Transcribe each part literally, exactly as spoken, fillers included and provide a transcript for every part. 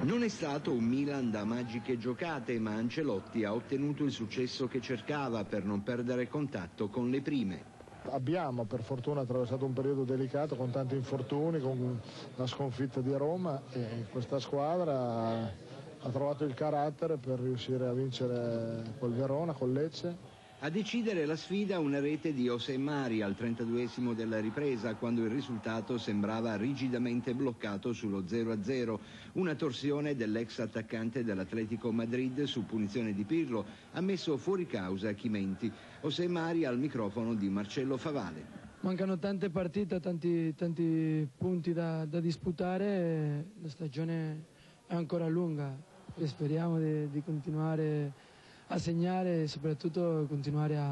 Non è stato un Milan da magiche giocate, ma Ancelotti ha ottenuto il successo che cercava per non perdere contatto con le prime. Abbiamo per fortuna attraversato un periodo delicato con tanti infortuni, con la sconfitta di Roma, e questa squadra ha trovato il carattere per riuscire a vincere col Verona, col Lecce. A decidere la sfida una rete di Osemari al trentaduesimo della ripresa, quando il risultato sembrava rigidamente bloccato sullo zero a zero. Una torsione dell'ex attaccante dell'Atletico Madrid su punizione di Pirlo ha messo fuori causa Chimenti. Osemari al microfono di Marcello Favale. Mancano tante partite, tanti, tanti punti da, da disputare, la stagione è ancora lunga e speriamo di, di continuare a segnare e soprattutto continuare a,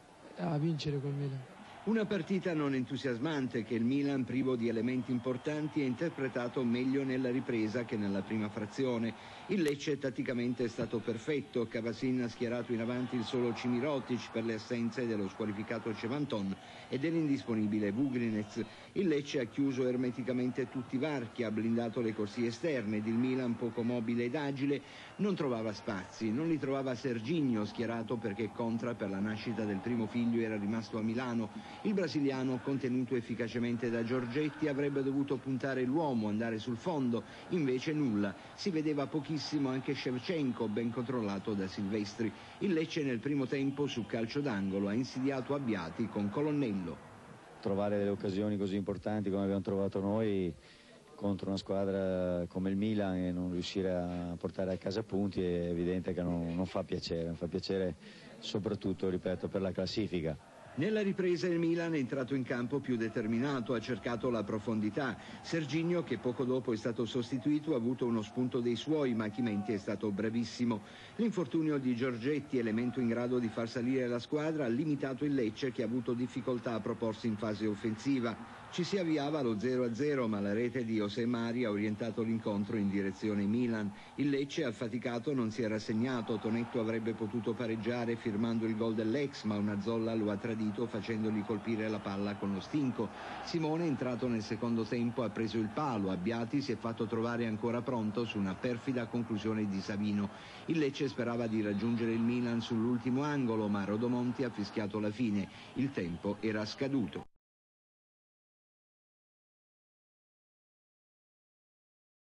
a vincere col Milan. Una partita non entusiasmante che il Milan, privo di elementi importanti, ha interpretato meglio nella ripresa che nella prima frazione. Il Lecce tatticamente è stato perfetto, Cavasin ha schierato in avanti il solo Cimirotic per le assenze dello squalificato Cevanton e dell'indisponibile Vugrinec. Il Lecce ha chiuso ermeticamente tutti i varchi, ha blindato le corsie esterne ed il Milan, poco mobile ed agile, non trovava spazi, non li trovava Serginho, schierato perché Contra per la nascita del primo figlio era rimasto a Milano. Il brasiliano, contenuto efficacemente da Giorgetti, avrebbe dovuto puntare l'uomo, andare sul fondo, invece nulla. Si vedeva pochissimo anche Shevchenko, ben controllato da Silvestri. Il Lecce nel primo tempo su calcio d'angolo ha insidiato Abbiati con Colonnello. Trovare delle occasioni così importanti come abbiamo trovato noi contro una squadra come il Milan e non riuscire a portare a casa punti è evidente che non, non fa piacere, non fa piacere soprattutto, ripeto, per la classifica. Nella ripresa il Milan è entrato in campo più determinato, ha cercato la profondità. Serginho, che poco dopo è stato sostituito, ha avuto uno spunto dei suoi, ma Chimenti è stato bravissimo. L'infortunio di Giorgetti, elemento in grado di far salire la squadra, ha limitato il Lecce, che ha avuto difficoltà a proporsi in fase offensiva. Ci si avviava allo zero a zero, ma la rete di Osemari ha orientato l'incontro in direzione Milan. Il Lecce, affaticato, non si è rassegnato. Tonetto avrebbe potuto pareggiare firmando il gol dell'ex, ma una Zolla lo ha tradito facendogli colpire la palla con lo stinco. Simone, entrato nel secondo tempo, ha preso il palo. Abbiati si è fatto trovare ancora pronto su una perfida conclusione di Savino. Il Lecce sperava di raggiungere il Milan sull'ultimo angolo, ma Rodomonti ha fischiato la fine. Il tempo era scaduto.